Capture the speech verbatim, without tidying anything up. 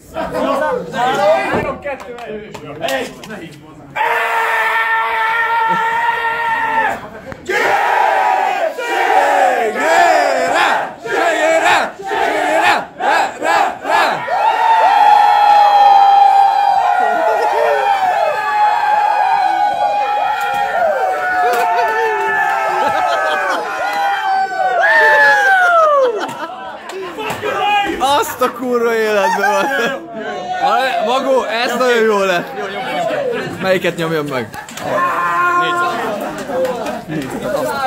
Három, kettő, egy! Nehéz volt. Segére! Segére! Segére! Re! Re! Re! Azt a kurva életben van! Magó, ez nagyon jó lett! Melyiket nyomjam meg?